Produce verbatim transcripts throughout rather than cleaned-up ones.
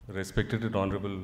Respected and Honorable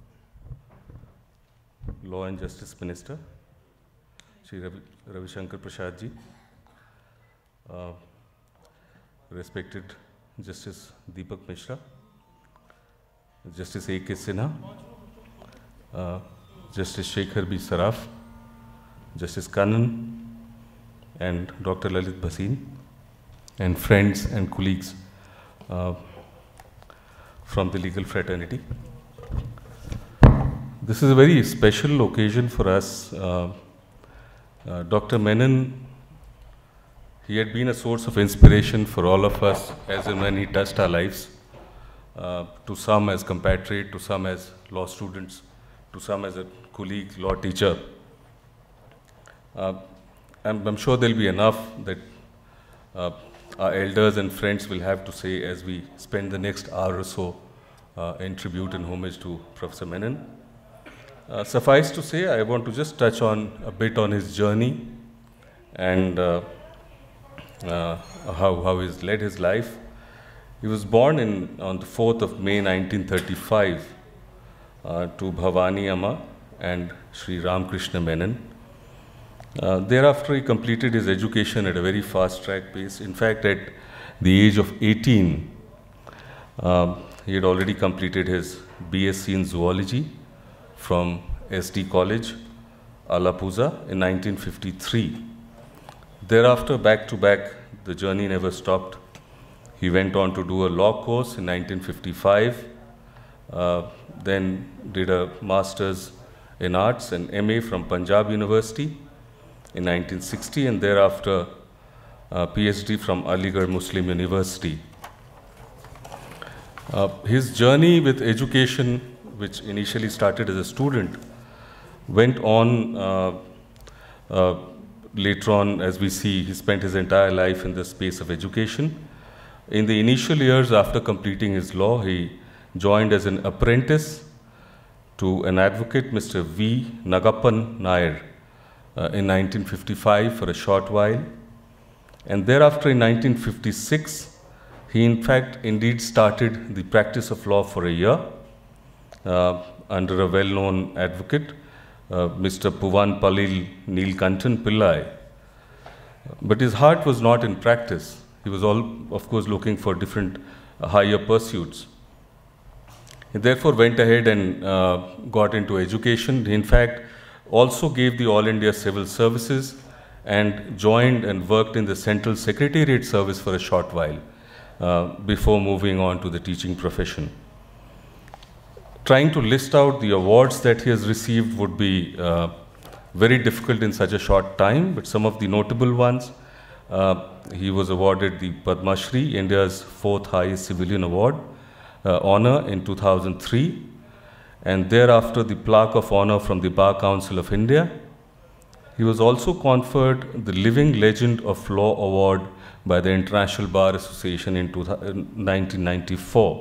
Law and Justice Minister, Shri.Ravi Shankar Prasad ji, uh, respected Justice Deepak Mishra, Justice A K Sinha, uh, Justice Shekhar B. Saraf, Justice Kannan, and Doctor Lalit Bhasin, and friends and colleagues uh, from the legal fraternity. This is a very special occasion for us. Uh, uh, Doctor Menon, he had been a source of inspiration for all of us as and when he touched our lives, uh, to some as compatriot, to some as law students, to some as a colleague, law teacher. Uh, I'm, I'm sure there'll be enough that uh, our elders and friends will have to say as we spend the next hour or so uh, in tribute and homage to Professor Menon. Uh, suffice to say, I want to just touch on a bit on his journey and uh, uh, how, how he's led his life. He was born in, on the fourth of May nineteen thirty-five uh, to Bhavani Amma and Shri Ramakrishna Menon. Uh, thereafter, he completed his education at a very fast-track pace. In fact, at the age of eighteen, uh, he had already completed his B S c in Zoology from S D College, Alappuzha, in nineteen fifty-three. Thereafter, back-to-back, the journey never stopped. He went on to do a law course in nineteen fifty-five, uh, then did a master's in arts and M A from Punjab University in nineteen sixty, and thereafter uh, PhD from Aligarh Muslim University. Uh, his journey with education, which initially started as a student, went on uh, uh, later on. As we see, he spent his entire life in the space of education. In the initial years after completing his law, he joined as an apprentice to an advocate, Mister V. Nagappan Nair, Uh, in nineteen fifty-five for a short while, and thereafter in nineteen fifty-six he in fact indeed started the practice of law for a year uh, under a well-known advocate, uh, Mister Puvan Palil Neelkantan Pillai. But his heart was not in practice. He was all, of course, looking for different uh, higher pursuits. He therefore went ahead and uh, got into education. He in fact also gave the All India Civil Services and joined and worked in the Central Secretariat Service for a short while uh, before moving on to the teaching profession. Trying to list out the awards that he has received would be uh, very difficult in such a short time, but some of the notable ones, uh, he was awarded the Padmashri, India's fourth highest civilian award, uh, honor in two thousand three. And thereafter the Plaque of Honor from the Bar Council of India. He was also conferred the Living Legend of Law Award by the International Bar Association in nineteen ninety-four.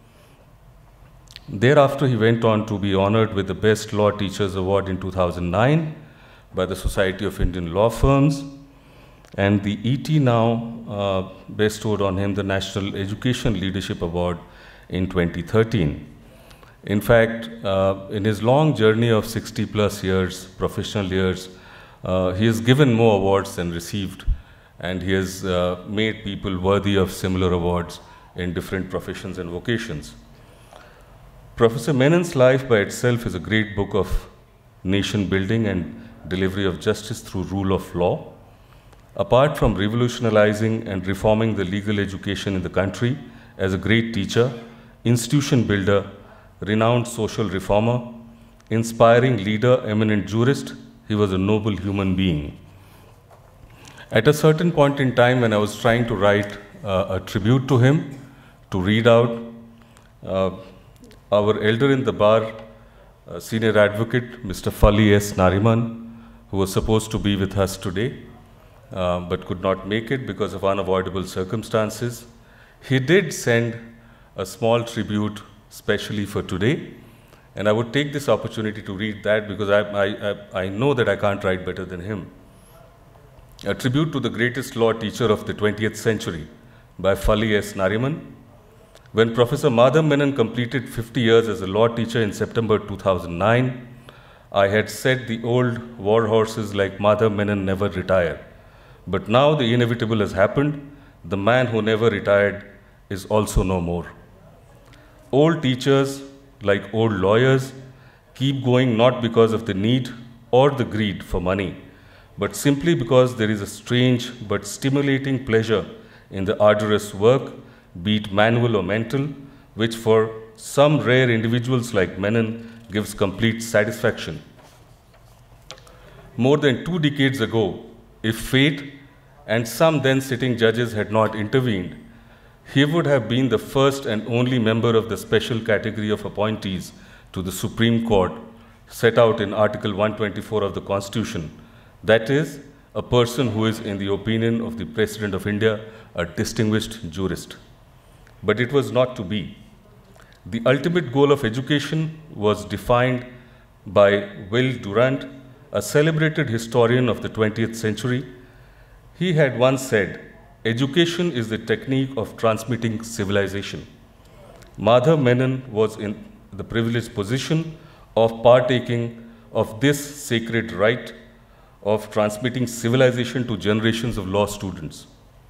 Thereafter he went on to be honored with the Best Law Teachers Award in two thousand nine by the Society of Indian Law Firms, and the E T now uh, bestowed on him the National Education Leadership Award in twenty thirteen. In fact, uh, in his long journey of sixty plus years, professional years, uh, he has given more awards than received, and he has uh, made people worthy of similar awards in different professions and vocations. Professor Menon's life by itself is a great book of nation building and delivery of justice through rule of law. Apart from revolutionizing and reforming the legal education in the country as a great teacher, institution builder, renowned social reformer, inspiring leader, eminent jurist, he was a noble human being. At a certain point in time when I was trying to write uh, a tribute to him, to read out, uh, our elder in the bar, uh, senior advocate, Mister Fali S. Nariman, who was supposed to be with us today, uh, but could not make it because of unavoidable circumstances, he did send a small tribute especially for today, and I would take this opportunity to read that because I, I, I know that I can't write better than him. A tribute to the greatest law teacher of the twentieth century by Fali S. Nariman, When Professor Madhava Menon completed fifty years as a law teacher in September two thousand nine, I had said the old war horses like Madhava Menon never retire. But now the inevitable has happened. The man who never retired is also no more. Old teachers, like old lawyers, keep going not because of the need or the greed for money, but simply because there is a strange but stimulating pleasure in the arduous work, be it manual or mental, which for some rare individuals like Menon gives complete satisfaction. More than two decades ago, if fate and some then sitting judges had not intervened, he would have been the first and only member of the special category of appointees to the Supreme Court set out in Article one twenty-four of the Constitution. That is, a person who is, in the opinion of the President of India, a distinguished jurist. But it was not to be. The ultimate goal of education was defined by Will Durant, a celebrated historian of the twentieth century. He had once said, "Education is the technique of transmitting civilization." Madhava Menon was in the privileged position of partaking of this sacred right of transmitting civilization to generations of law students.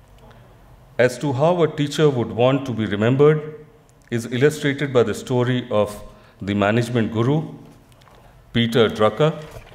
As to how a teacher would want to be remembered is illustrated by the story of the management guru, Peter Drucker,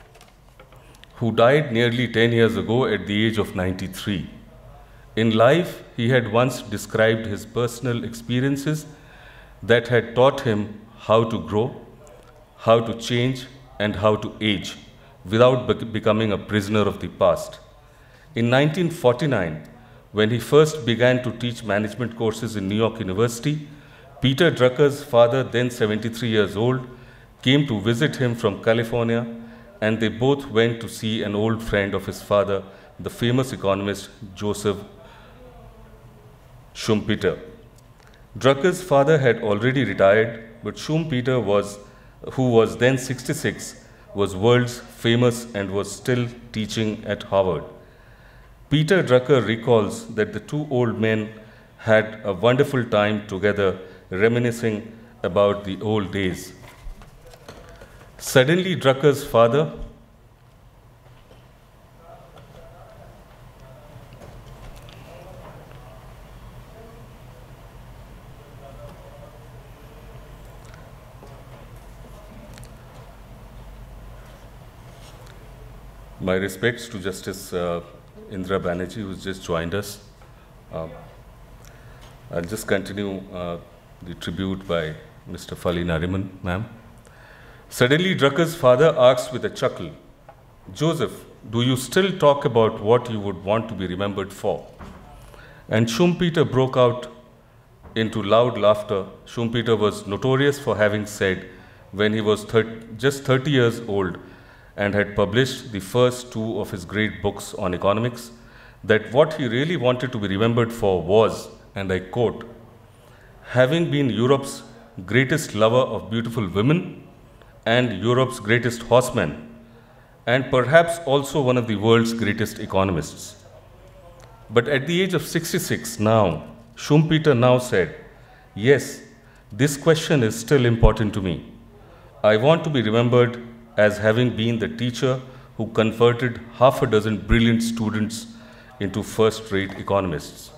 who died nearly ten years ago at the age of ninety-three. In life, he had once described his personal experiences that had taught him how to grow, how to change, and how to age without bec- becoming a prisoner of the past. In nineteen forty-nine, when he first began to teach management courses in New York University, Peter Drucker's father, then seventy-three years old, came to visit him from California, and they both went to see an old friend of his father, the famous economist Joseph Schumpeter. Drucker's father had already retired, but Schumpeter, was, who was then sixty-six, was world's famous and was still teaching at Harvard. Peter Drucker recalls that the two old men had a wonderful time together, reminiscing about the old days. Suddenly, Drucker's father My respects to Justice uh, Indra Banerjee, who's just joined us. Uh, I'll just continue uh, the tribute by Mister Fali Nariman, ma'am. Suddenly, Drucker's father asked with a chuckle, "Joseph, do you still talk about what you would want to be remembered for?" And Schumpeter broke out into loud laughter. Schumpeter was notorious for having said, when he was thir- just thirty years old, and had published the first two of his great books on economics, that what he really wanted to be remembered for was, and I quote, "having been Europe's greatest lover of beautiful women and Europe's greatest horseman, and perhaps also one of the world's greatest economists." But at the age of sixty-six now, Schumpeter now said, "Yes, this question is still important to me. I want to be remembered as having been the teacher who converted half a dozen brilliant students into first-rate economists."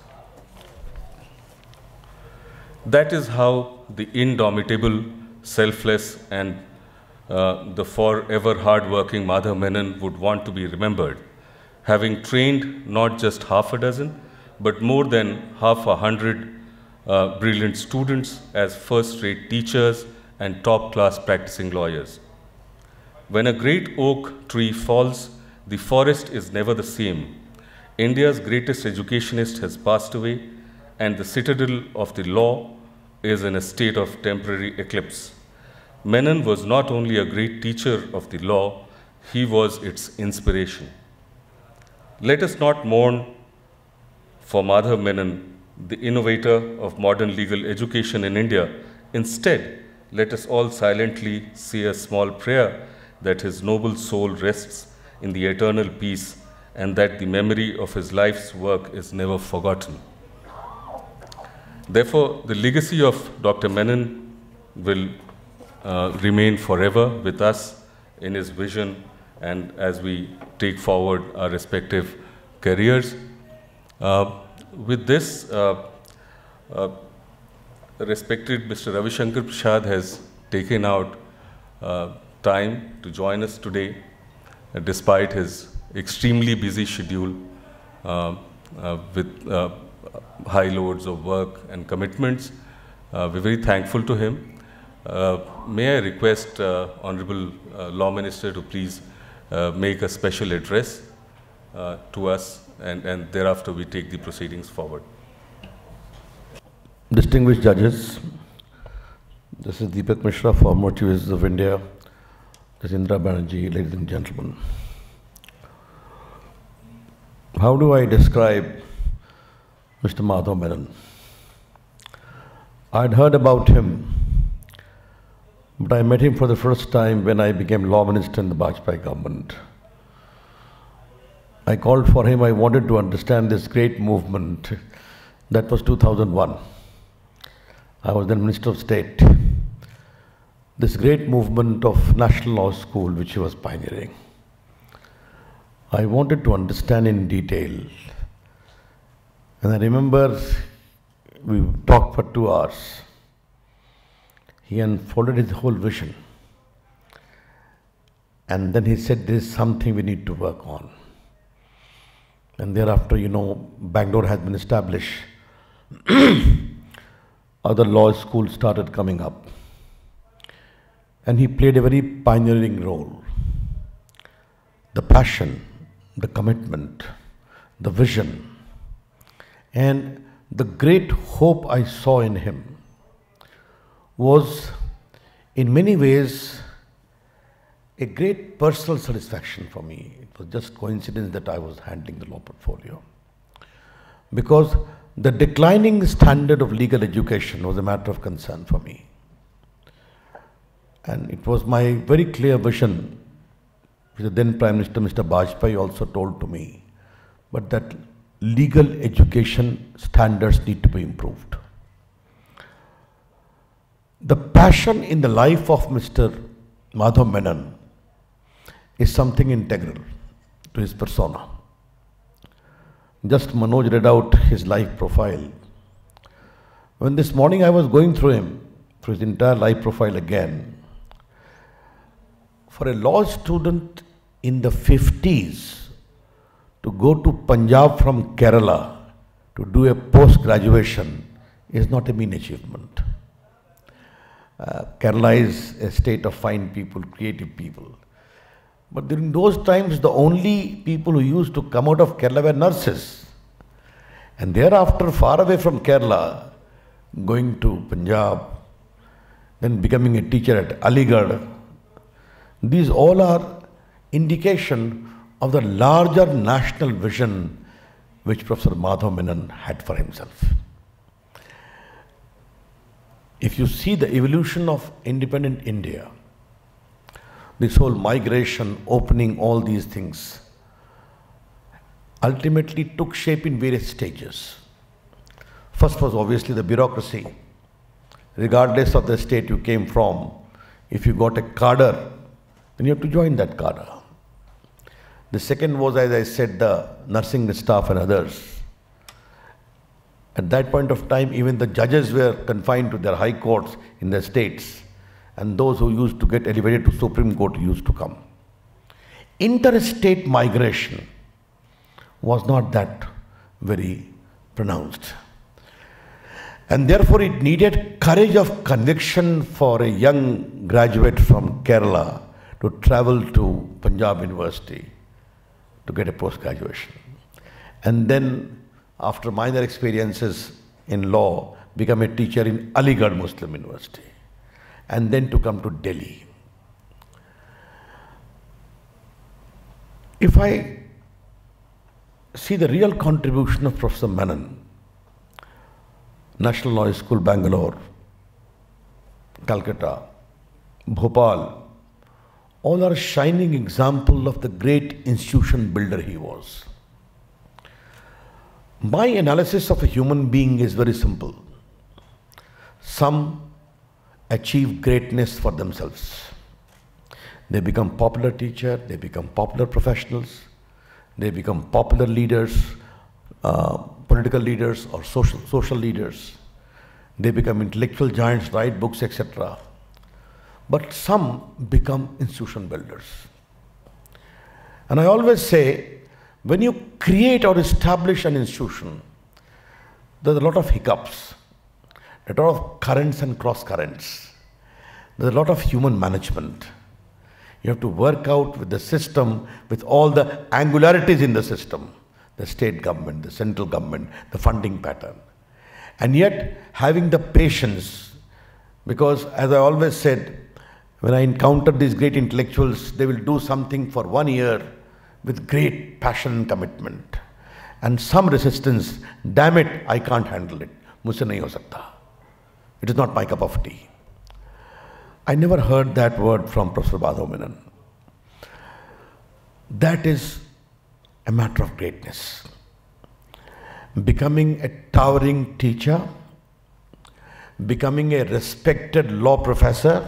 That is how the indomitable, selfless, and uh, the forever hard-working Madhava Menon would want to be remembered, having trained not just half a dozen, but more than half a hundred uh, brilliant students as first-rate teachers and top-class practicing lawyers. When a great oak tree falls, the forest is never the same. India's greatest educationist has passed away, and the citadel of the law is in a state of temporary eclipse. Menon was not only a great teacher of the law, he was its inspiration. Let us not mourn for Madhava Menon, the innovator of modern legal education in India. Instead, let us all silently say a small prayer that his noble soul rests in the eternal peace and that the memory of his life's work is never forgotten. Therefore, the legacy of Doctor Menon will uh, remain forever with us in his vision and as we take forward our respective careers. Uh, with this, uh, uh, respected Mister Ravi Shankar Prasad has taken out uh, time to join us today, uh, despite his extremely busy schedule uh, uh, with uh, high loads of work and commitments. Uh, we're very thankful to him. Uh, may I request uh, Honorable uh, Law Minister to please uh, make a special address uh, to us, and, and thereafter we take the proceedings forward. Distinguished judges, this is Deepak Mishra, former Chief Justice of India, this is Indra Banerjee, ladies and gentlemen. How do I describe Mister Madhava Menon? I'd heard about him, but I met him for the first time when I became Law Minister in the Bajpayee government. I called for him, I wanted to understand this great movement. That was two thousand one. I was then Minister of State. This great movement of National Law School which he was pioneering. I wanted to understand in detail. And I remember we talked for two hours. He unfolded his whole vision. And then he said, there is something we need to work on. And thereafter, you know, Bangalore has been established. Other law schools started coming up. And he played a very pioneering role. The passion, the commitment, the vision, and the great hope I saw in him was in many ways a great personal satisfaction for me. It was just coincidence that I was handling the law portfolio. Because the declining standard of legal education was a matter of concern for me. And it was my very clear vision, which the then Prime Minister, Mister Bajpayee, also told to me, but that legal education standards need to be improved. The passion in the life of Mister Madhava Menon is something integral to his persona. Just Manoj read out his life profile. When this morning I was going through him, through his entire life profile again, for a law student in the fifties to go to Punjab from Kerala to do a post-graduation is not a mean achievement. Uh, Kerala is a state of fine people, creative people. But during those times, the only people who used to come out of Kerala were nurses. And thereafter, far away from Kerala, going to Punjab, then becoming a teacher at Aligarh, these all are indication of the larger national vision which Professor Madhava Menon had for himself. If you see the evolution of independent India, this whole migration, opening, all these things, ultimately took shape in various stages. First was obviously the bureaucracy. Regardless of the state you came from, if you got a cadre, then you have to join that cadre. The second was, as I said, the nursing staff and others. At that point of time, even the judges were confined to their high courts in their states, and those who used to get elevated to Supreme Court used to come. Interstate migration was not that very pronounced. And therefore it needed courage of conviction for a young graduate from Kerala to travel to Punjab University to get a post-graduation. And then, after minor experiences in law, become a teacher in Aligarh Muslim University. And then to come to Delhi. If I see the real contribution of Professor Menon, National Law School, Bangalore, Calcutta, Bhopal, all are shining example of the great institution builder he was. My analysis of a human being is very simple. some achieve greatness for themselves. They become popular teacher, they become popular professionals, they become popular leaders, uh, political leaders or social, social leaders. They become intellectual giants, write books, et cetera. But some become institution builders. And I always say, when you create or establish an institution, there's a lot of hiccups, a lot of currents and cross currents. There's a lot of human management. You have to work out with the system, with all the angularities in the system, the state government, the central government, the funding pattern. And yet, having the patience, because as I always said, when I encounter these great intellectuals, they will do something for one year with great passion and commitment. And some resistance, damn it, I can't handle it. Mujhse nahi ho sakta. It is not my cup of tea. I never heard that word from Professor Madhava Menon. That is a matter of greatness. Becoming a towering teacher, becoming a respected law professor,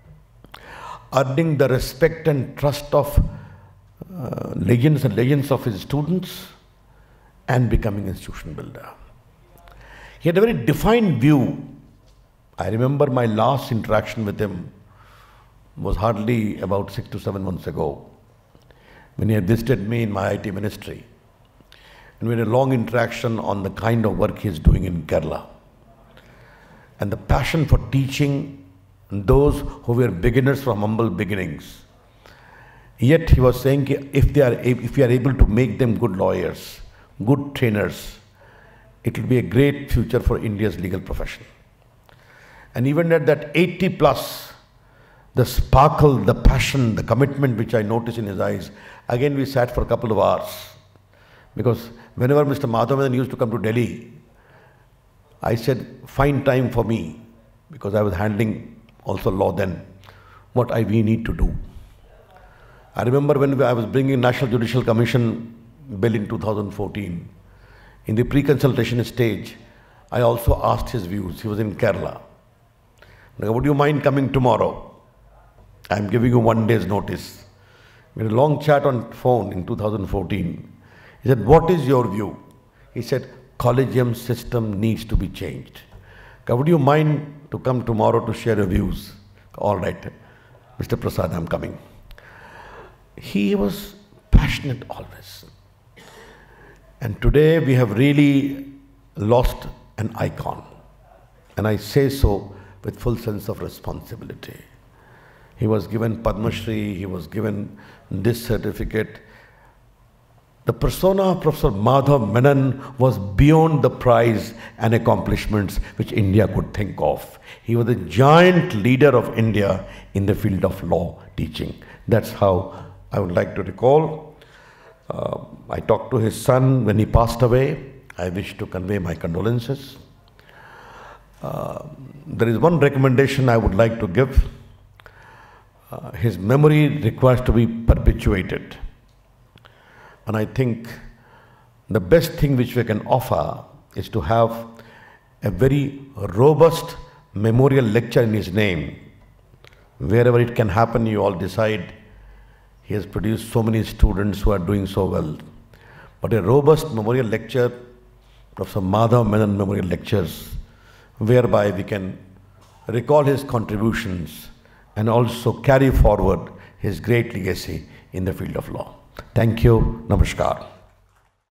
earning the respect and trust of uh, legends and legends of his students, and becoming an institution builder. He had a very defined view. I remember my last interaction with him was hardly about six to seven months ago, when he had visited me in my I T ministry. And we had a long interaction on the kind of work he is doing in Kerala. And the passion for teaching those who were beginners from humble beginnings. Yet he was saying, if they are, if we are able to make them good lawyers, good trainers, it will be a great future for India's legal profession. And even at that eighty plus, the sparkle, the passion, the commitment which I noticed in his eyes, again we sat for a couple of hours. Because whenever Mister Madhava Menon used to come to Delhi, I said, find time for me, because I was handling also law then, what I, we need to do. I remember when I was bringing National Judicial Commission bill in two thousand fourteen, in the pre-consultation stage, I also asked his views. He was in Kerala. Now, would you mind coming tomorrow? I am giving you one day's notice. We had a long chat on phone in two thousand fourteen. He said, what is your view? He said, collegium system needs to be changed. Would you mind to come tomorrow to share your views? All right, Mister Prasad, I am coming. He was passionate always. And today we have really lost an icon. And I say so with full sense of responsibility. He was given Padmashri, he was given this certificate. The persona of Professor Madhava Menon was beyond the prize and accomplishments which India could think of. He was a giant leader of India in the field of law teaching. That's how I would like to recall. Uh, I talked to his son when he passed away. I wish to convey my condolences. Uh, there is one recommendation I would like to give. Uh, his memory requires to be perpetuated. And I think the best thing which we can offer is to have a very robust memorial lecture in his name. Wherever it can happen, you all decide. He has produced so many students who are doing so well. But a robust memorial lecture, Professor Madhava Menon Memorial Lectures, whereby we can recall his contributions and also carry forward his great legacy in the field of law. Thank you. Namaskar.